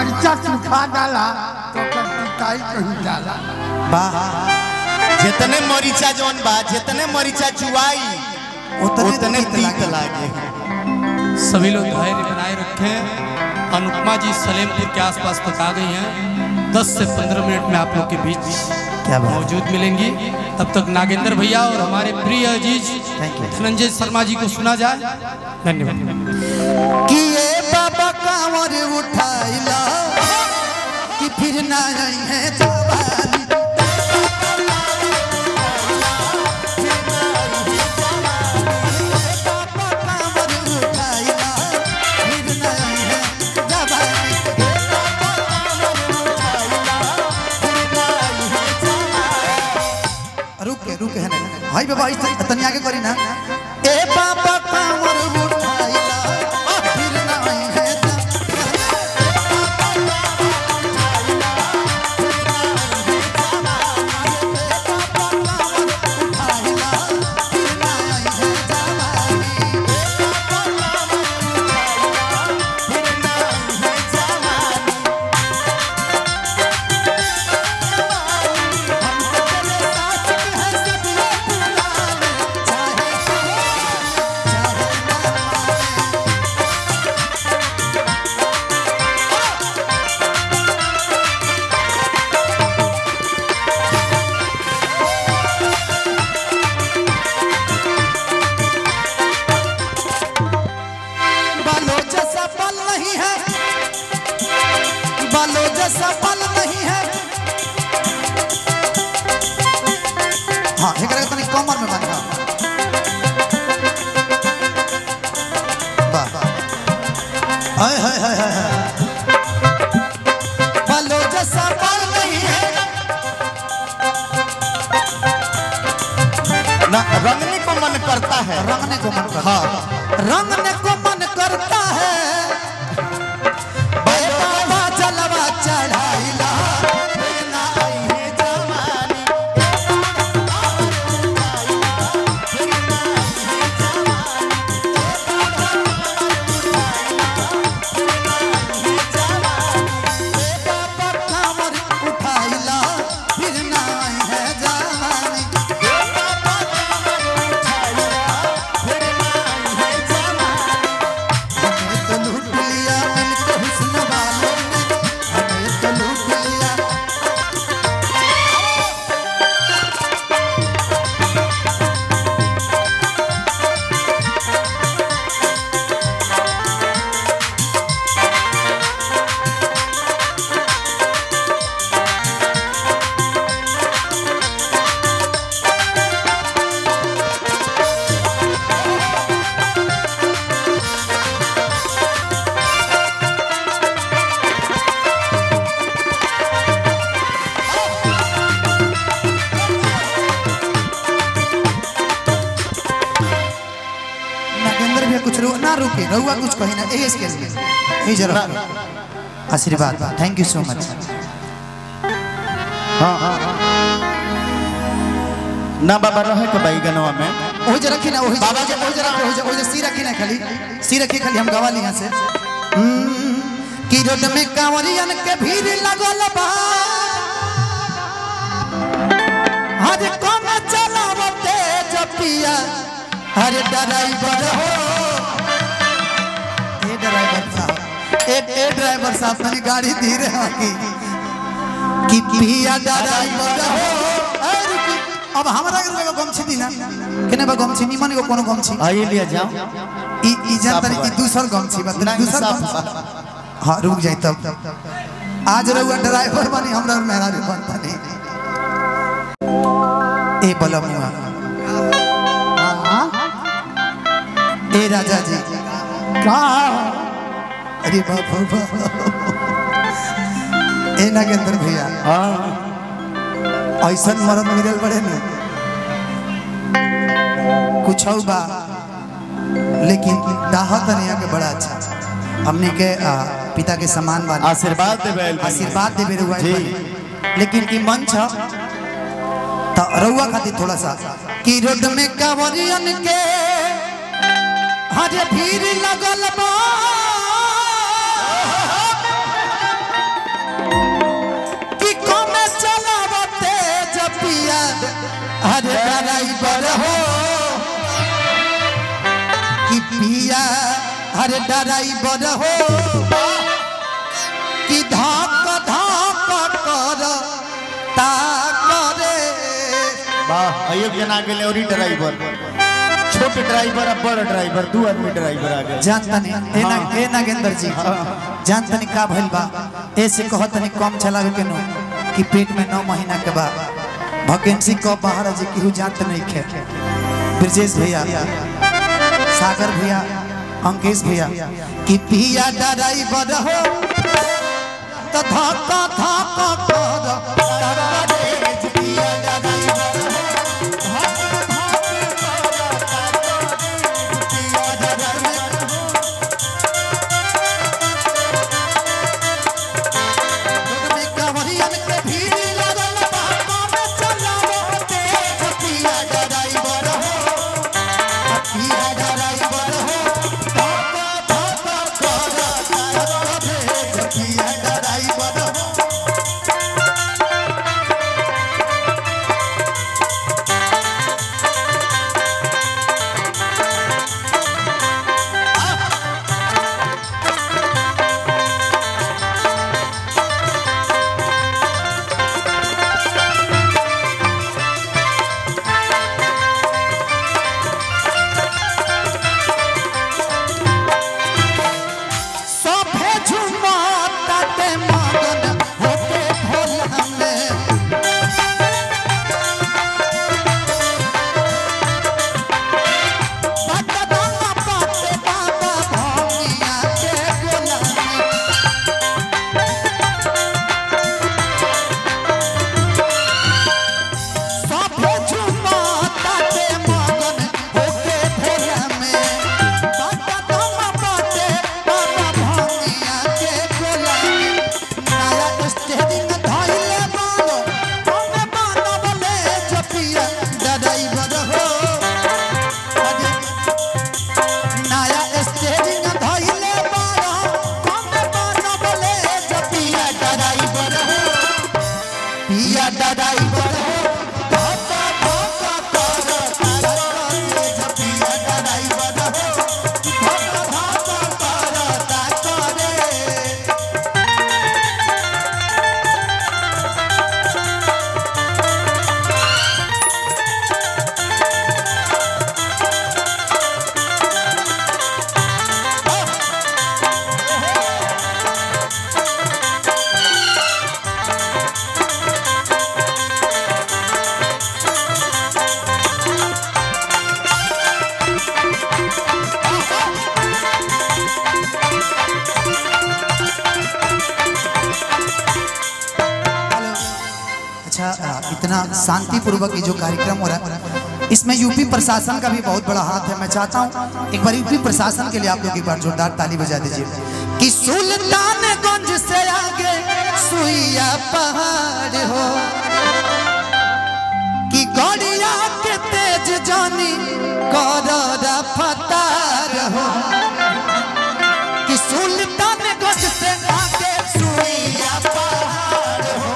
मरीचा सूखा डाला तो पिटाई कहीं डाला वाह जितने मरीचा जौन बा जितने मरीचा चुवाई उतने तीत लागे। सभी लोग धैर्य बनाए रखें। अनुपमा जी सलेमपुर के आसपास तक आ गई हैं। 10 से 15 मिनट में आप लोग के बीच मौजूद मिलेंगी। तब तक नागेंद्र भैया और हमारे प्रिय अजीज धनंजय शर्मा जी को सुना जाए। धन्यवाद। कि ये बाबा कांवर उठाइला कि फिर ना आई है जवानी रुके है ना भाई बाबा इस तनिया के करी ना ए बाबा कांवर उठाइला फिर ना आई है सफल नहीं है। हाँ एक तनी कमर में बांधा हाय हाय हाय हाय बालो जैसा पल नहीं है ना रंगने को मन करता है रंगने को मन करता हाँ रंगने को मन करता है चढ़ाइला ना आई है जवानी बाबा कांवर उठाइला फिर ना आई है जवानी हमें तो लूट लिया इनके हुस्न वालों ने कुछ ना रुके रहुआ कुछ कही ना इसके लिए यही जरा आशीर्वाद थैंक यू सो मच। हाँ हाँ ना बाबा रहे के भाई गनवा में ओही जे रखी ना ओही बाबा जे ओही जे रखे ओही जे सी रखी ना खाली सी रखी खाली हम गवा लिया से कि रोड में कांवरियन के भीड़ लगल बा हर कोन चलावते जपिया हर ड्राइवर हो ड्राइवर साहब तनी गाड़ी धीरे आकी कि पिया ड्राइवर हो अब हमरा के गमछी दी ना केने बा गमछी निमन को कोनो गमछी आइए लिया जाओ ई जानता नहीं कि दूसर गमछी बा दूसर हां रुक जाई तब आज रहुआ ड्राइवर बनी हमरा मेहरा रे बनता नहीं ए बलमुआ हां ए राजा जी का अरे बाबा ए नागेंद्र भैया ऐसा मरद मिलल बड़े ना कुछ बा लेकिन दाहत नहीं के बड़ा अच्छा हमने के पिता के समान बा आशीर्वाद देवे रुआ लेकिन ई मन छ तो रुआ खातिर थोड़ा सा कि रोड में कांवरियन के हरे भीड़ लगल बा अरे ड्राइवर हो कि धाक धाक कर ता करे वाह अयोग्य ना गेले और ड्राइवर छोटे ड्राइवर और बड़ ड्राइवर दो आदमी ड्राइवर आ गए जानतनी ए नागेंद्र जी जानतनी का भइल बा ऐसे कहतनी कम चलावे के नो कि पेट में 9 महीना के बाद वैकेंसी कब बाहर जे केहू जानत नहीं खे ब्रजेश भैया सागर भैया अंकेश भैया कि पिया ड्राइवर हो तो धक्का धक्का कर पिया ड्राइवर इतना शांतिपूर्वक ये जो कार्यक्रम हो रहा है इसमें यूपी प्रशासन का भी बहुत बड़ा हाथ है। मैं चाहता हूँ एक बार यूपी प्रशासन के लिए आप लोग एक बार जोरदार ताली बजा दीजिए कि सुल्तानगंज से आगे सुइया पहाड़ हो कि गड़िया के तेज जानी करोड़ा फतार हो कि सुल्तानगंज से आगे सुइया पहाड़ हो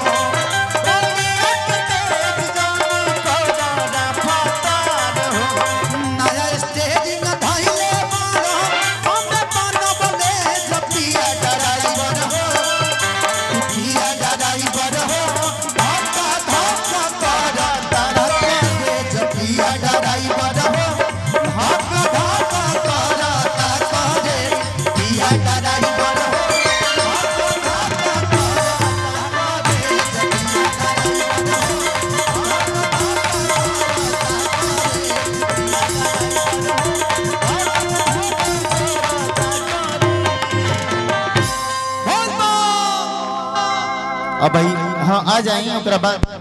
अब भाई हाँ आ जाइए ओकरा बाद